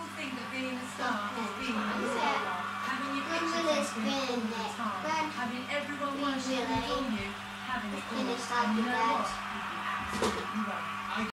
people think that being a star is being a star, having your picture taken all the time, having everyone worshiping you, having it all. And you know what? You'd be absolutely right.